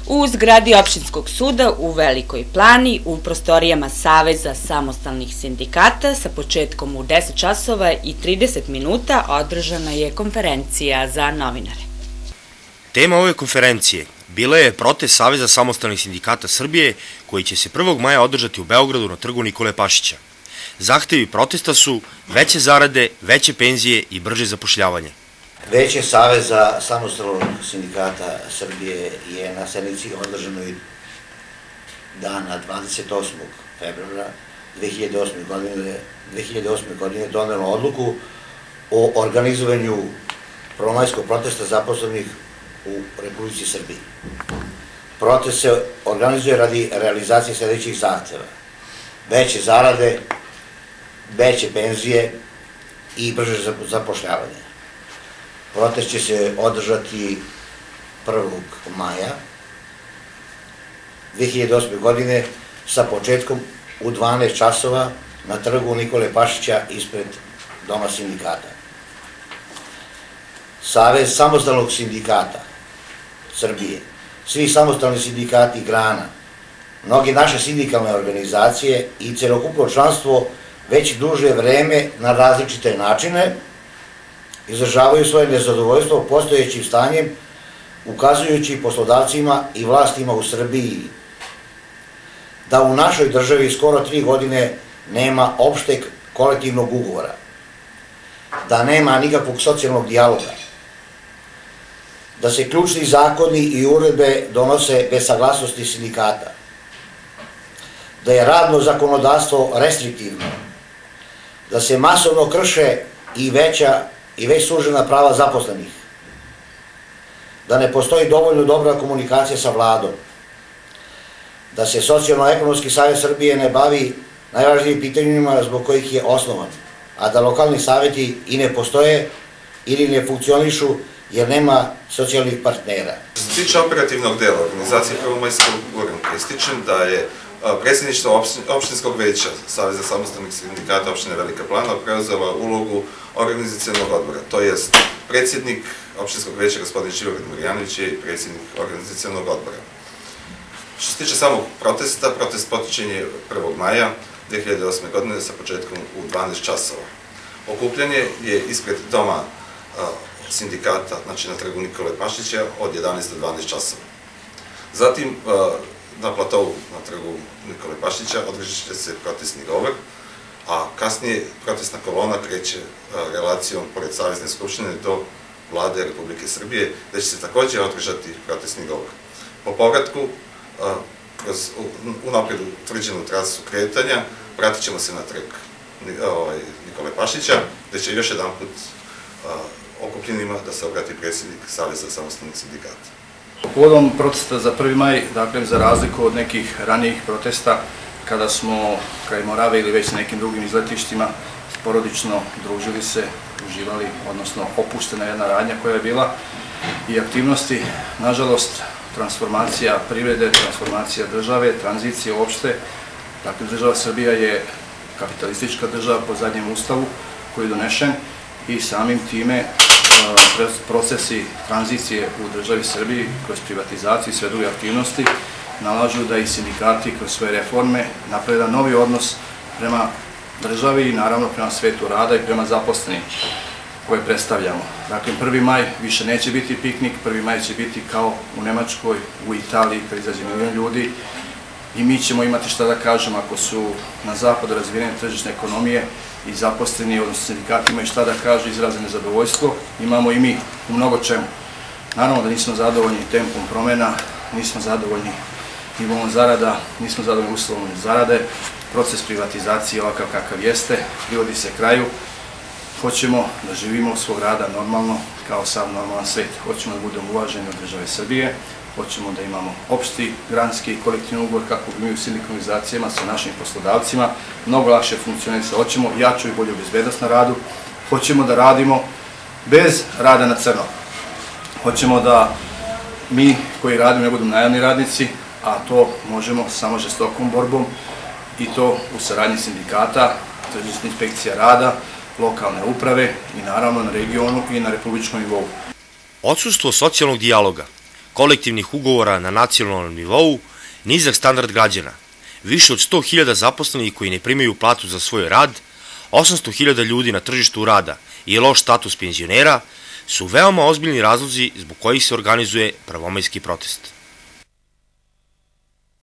U zgradi opštinskog suda u Velikoj Plani u prostorijama Saveza samostalnih sindikata sa početkom u 10 časova i 30 minuta održana je konferencija za novinare. Tema ove konferencije bila je protest Saveza samostalnih sindikata Srbije koji će se 1. maja održati u Beogradu na trgu Nikole Pašića. Zahtevi protesta su veće zarade, veće penzije i brže zapošljavanje. Veće Saveza samostalnog sindikata Srbije je na sednici održanoj dana 28. februara 2008. godine donelo odluku o organizovanju prvomajskog protesta zaposlenih u Republici Srbiji. Protest se organizuje radi realizacije sledećih zahteva: veće zarade, veće penzije i brže zapošljavanje. Protest će se održati 1. maja 2008. godine sa početkom u 12 časova na trgu Nikole Pašića ispred Doma sindikata. Savez samostalnog sindikata Srbije, svi samostalni sindikati grana, mnoge naše sindikalne organizacije i celokupno članstvo već duže vreme na različite načine izražavaju svoje nezadovoljstvo postojećim stanjem, ukazujući poslodavcima i vlastima u Srbiji da u našoj državi skoro 3 godine nema opšteg kolektivnog ugovora, da nema nikakvog socijalnog dijaloga, da se ključni zakoni i uredbe donose bez saglasnosti sindikata, da je radno zakonodavstvo restriktivno, da se masovno krše i već sužena prava zaposlenih, da ne postoji dovoljno dobra komunikacija sa vladom, da se Socijalno-ekonomski savjet Srbije ne bavi najvažnijim pitanjima zbog kojih je osnovan, a da lokalni savjeti i ne postoje ili ne funkcionišu jer nema socijalnih partnera. Što se tiče operativnog dela organizacije Prvomajskog uranka, ističem da je predsjedništvo opštinskog veća Saveza samostalnih sindikata opštine Velika Plana preuzela ulogu organizacionog odbora, to jest predsjednik opštinskog veća gospodin Živogod Marjanović je predsjednik organizacionog odbora. Što se tiče samog protesta, protest potičen je 1. maja 2008. godine sa početkom u 12 časova. Okupljanje je ispred Doma sindikata, znači na trgu Nikole Pašića, od 11 do 12 časova. Zatim, na platovu na trgu Nikole Pašića održat će se protestni govor, a kasnije protestna kolona kreće relacijom pored Savezne skupštine do Vlade Republike Srbije, gde će se također održati protestni govor. Po povratku, kroz unapred utvrđenu trasu kretanja, vratit ćemo se na trg Nikole Pašića, gde će još jedan put okupljenima da se obrati predsjednik Saveza samostalnih sindikata. Povodom protesta za 1. maj, dakle, za razliku od nekih ranijih protesta, kada smo kraj Morave ili već na nekim drugim izletištima porodično družili se, uživali, odnosno opuštena jedna radnja koja je bila i aktivnosti, nažalost, transformacija privrede, transformacija države, tranzicija uopšte. Dakle, država Srbija je kapitalistička država po zadnjem ustavu koji je donešen i samim time procesi tranzicije u državi Srbiji kroz privatizaciju i sve druge aktivnosti nalažu da i sindikati kroz svoje reforme naprave jedan novi odnos prema državi i naravno prema svetu rada i prema zaposlenim koje predstavljamo. Dakle, 1. maj više neće biti piknik, 1. maj će biti kao u Nemačkoj, u Italiji, kad izađe 1 milion ljudi i mi ćemo imati šta da kažemo ako su na zapadu razvijene tržišne ekonomije i zaposleni, odnosno sindikati imaju šta da kažu, izraze nezadovoljstvo, imamo i mi u mnogo čemu. Naravno da nismo zadovoljni tempom promjena, nismo zadovoljni nivom zarada, nismo zadovoljni uslovom zarade, proces privatizacije ovakav kakav jeste, privodi se kraju. Hoćemo da živimo svog rada normalno, kao sav normalan svet. Hoćemo da budemo uvaženi od države Srbije, hoćemo da imamo opšti, granski, kolektivni ugovor kako bi mi u sindikalnim organizacijama sa našim poslodavcima mnogo lakše funkcionisati. Hoćemo jaču i bolju bezbednost na radu, hoćemo da radimo bez rada na crno. Hoćemo da mi koji radimo ne budemo najamni radnici, a to možemo samo žestokom borbom i to u saradnji sindikata, tržišna inspekcija rada, lokalne uprave i naravno na regionu i na republičkom nivou. Odsustvo socijalnog dijaloga, kolektivnih ugovora na nacionalnom nivou, nizak standard građana, više od 100.000 zaposlenih koji ne primaju platu za svoj rad, 800.000 ljudi na tržištu rada i loš status penzionera su veoma ozbiljni razlozi zbog kojih se organizuje prvomajski protest.